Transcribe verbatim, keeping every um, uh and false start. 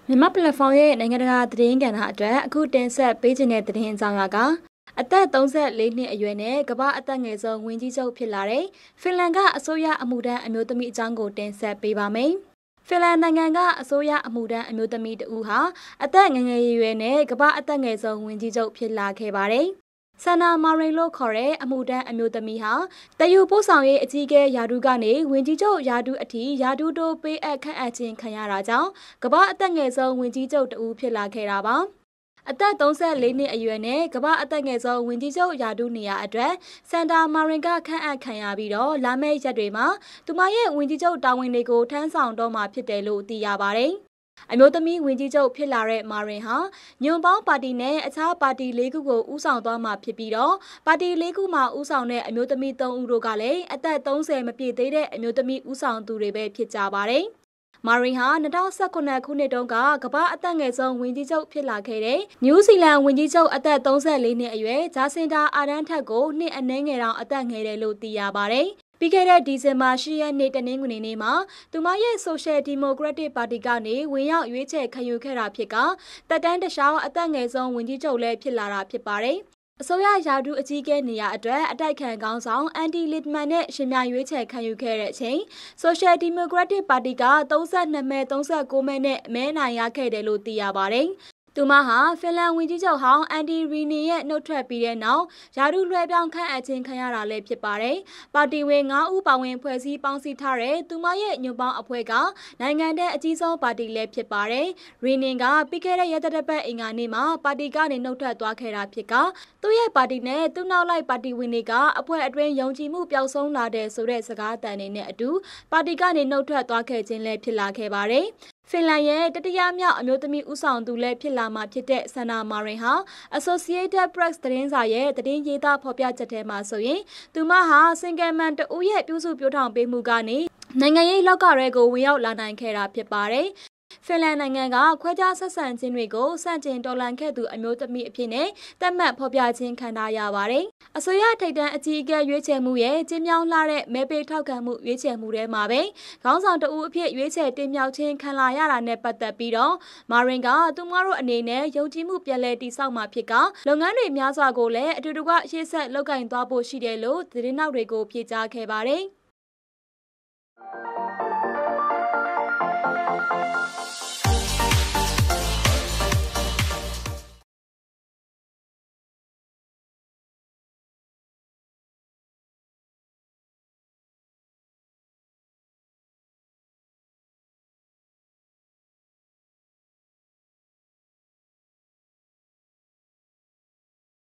မြန်မာပလက်ဖောင်းရဲ့နိုင်ငံတကာသတင်းကဏ္ဍအတွက်အခုတင်ဆက်ပေးခြင်းတဲ့သတင်းအကြောင်းအရာကအသက်သုံးဆယ့်လေးနှစ်အရွယ်နဲ့ကမ္ဘာအသက်ငယ်ဆုံးဝင်ကြီးချုပ်ဖြစ်လာတဲ့ဖင်လန်ကအစိုးရအမှုထမ်းအမျိုးသမီးအကြောင်းကိုတင်ဆက်ပေးပါမယ်။ဖင်လန်နိုင်ငံကအစိုးရအမှုထမ်းအမျိုးသမီးတဦးဟာအသက်ငယ်ငယ်ရွယ်နဲ့ကမ္ဘာအသက်ငယ်ဆုံးဝင်ကြီးချုပ်ဖြစ်လာခဲ့ပါတယ်။ဆန္နာမာရင်လို့ခေါ်တဲ့အမှုတန်းအမျိုးသမီးဟာတယူပို့ဆောင်ရေးအကြီးအကဲယာဒူးကနေဝင်ကြီးချုပ်ယာဒူးအထိယာဒူးတို့ပေးအပ်ခန့်အပ်ခြင်းခံရတာကြောင့်ကမ္ဘာအသက်ငယ်ဆုံးဝင်ကြီးချုပ်တဦးဖြစ်လာခဲ့တာပါအသက်သုံးဆယ့်လေးနှစ်အရွယ်နဲ့ကမ္ဘာအသက်ငယ်ဆုံးဝင်ကြီးချုပ်ယာဒူးနေရာအတွက်စန်တာမာရင်ကခန့်အပ်ခံရပြီးတော့လာမယ့်ရက်တွေမှာသူမရဲ့ဝင်ကြီးချုပ်တာဝန်တွေကိုထမ်းဆောင်တော့မှာဖြစ်တယ်လို့သိရပါတယ်အမျိုးသမီးဝင်ကြီးချုပ်ဖြစ်လာတဲ့မာရင်ဟာညွန်ပေါင်းပါတီနဲ့အခြားပါတီလေးခုကိုဦးဆောင်သွားမှာဖြစ်ပြီးတော့ပါတီလေးခုမှာဦးဆောင်တဲ့အမျိုးသမီးသုံးဦးတို့ကလည်းအသက်သုံးဆယ်မပြည့်သေးတဲ့အမျိုးသမီးဦးဆောင်သူတွေပဲဖြစ်ကြပါတယ်။မာရင်ဟာ၂၀၁၇ခုနှစ်တုန်းကကမ္ဘာအသက်ငယ်ဆုံးဝင်ကြီးချုပ်ဖြစ်လာခဲ့တဲ့နယူးဇီလန်ဝင်ကြီးချုပ်အသက်သုံးဆယ့်လေးနှစ်အရွယ်ဂျာစင်တာအာဒန်ထက်ကိုနှစ်အနည်းငယ်တောင်အသက်ငယ်တယ်လို့သိရပါတယ်။ပြီးခဲ့တဲ့ဒီဇင်ဘာ၈ရက်နေ့တနင်္ဂနွေနေ့မှာသူမရဲ့ Social Democratic Party ကနေဝင်ရောက်ရွေးချယ်ခံယူခဲ့တာဖြစ်ကတက်တန်းတခြားအသက်ငယ်ဆုံးဝင်ကြီးချုပ်လည်းဖြစ်လာတာဖြစ်ပါတယ်။အစိုးရယာဒူးအကြီးအကဲနေရာအတွက်အတိုက်ခံခေါင်းဆောင်အန်တီလစ်မန်နဲ့ရှင်မြရွေးချယ်ခံယူခဲ့တဲ့အချိန် Social Democratic Party ကသုံးဆယ့်နှစ်မဲသုံးဆယ့်ကိုမဲနဲ့မဲနိုင်ရခဲ့တယ်လို့သိရပါတယ်။သူမဟာဖင်လန်ဝင်ကြီးချုပ်ဟောင်းအန်ဒီရီနီရဲ့နှုတ်ထွက်ပြီးတဲ့နောက်ယာဒူးလွှဲပြောင်းခန့်အပ်ခြင်းခံရတာလည်းဖြစ်ပါတယ်။ပါတီဝင်၅ဦးပါဝင်ဖွဲ့စည်းပေါင်းစည်းထားတဲ့သူမရဲ့ညွန့်ပေါင်းအဖွဲ့ကနိုင်ငံတဲ့အကြီးဆုံးပါတီလည်းဖြစ်ပါတယ်။ရီနင်ကပြီးခဲ့တဲ့ရက်သတ္တပတ်အင်္ဂါနေ့မှာပါတီကနေနှုတ်ထွက်သွားခဲ့တာဖြစ်ကသူ့ရဲ့ပါတီနဲ့သူ့နောက်လိုက်ပါတီဝင်တွေကအဖွဲ့အတွင်းယုံကြည်မှုပျောက်ဆုံးလာတဲ့ဆိုတဲ့စကားအသံတွေနဲ့အတူပါတီကနေနှုတ်ထွက်သွားခဲ့ခြင်းလည်းဖြစ်လာခဲ့ပါတယ်။ဖင်လန်ရဲ့တတိယမြောက်အမျိုးသမီးဦးဆောင်သူလည်းဖြစ်လာမှာဖြစ်တဲ့ဆန္နာမာရင်ဟာ Associated Press သတင်းစာရဲ့သတင်းရေးသားဖော်ပြချက်ထဲမှာဆိုရင်သူမဟာစင်ကယ်မန်တဦးရဲ့ပြုစုပြောထောင်ပေးမှုကနေနိုင်ငံရေးလောကရဲကိုဝင်ရောက်လာနိုင်ခဲ့တာဖြစ်ပါတယ်ဖင်လန်နိုင်ငံကခွဲခြားဆက်ဆံခြင်းတွေကိုစန့်ကျင်တော်လှန်ခဲ့သူအမျိုးသမီးအဖြစ်နဲ့သတ်မှတ်ဖော်ပြခြင်းခံထားရပါတယ်။အစိုးရထိပ်တန်းအကြီးအကဲရွေးချယ်မှုရဲ့ကျင်းမြောင်းလှတဲ့မဲပေးထောက်ခံမှုရွေးချယ်မှုတွေမှာပဲခေါင်းဆောင်တဦးအဖြစ်ရွေးချယ်တင်မြှောက်ခြင်းခံလာရတာနဲ့ပတ်သက်ပြီးတော့မာရင်ကသူမတို့အနေနဲ့ယုံကြည်မှုပြန်လည်တည်ဆောက်မှာဖြစ်ကလုပ်ငန်းတွေများစွာကိုလည်းအတူတကွရှေ့ဆက်လုပ်ကိုင်သွားဖို့ရှိတယ်လို့သတင်းနောက်တွေကိုဖြေကြားခဲ့ပါတယ်။